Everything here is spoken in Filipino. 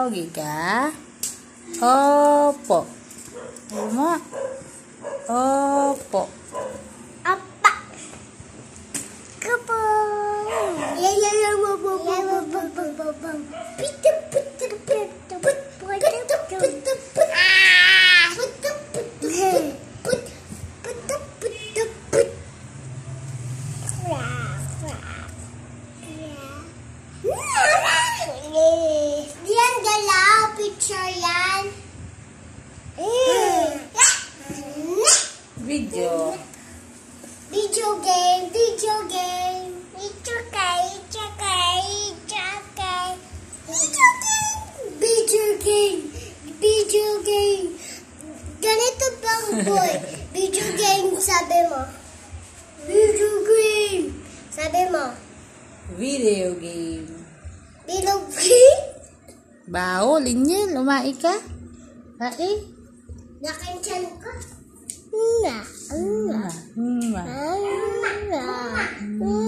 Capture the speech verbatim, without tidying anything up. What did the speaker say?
Giga? Opo. Mo. Opo. Apa. Kapo. Ya ya ya bo bo bo bo bo bo bo. Pita pita pita put pita pita put. Ah. Pita pita put pita pita put. Diyan galaw picture yan. Video. Video game, video game. Video game, video game, video game. Video game. Video game. Video game. Ganito bang boy? Video game sabi mo. Video game. Sabi mo. Video game. Video game? Bao, linya, lumai ka? Hai? Nakanchan ka? Nga. Nga. Nga. Nga. Nga.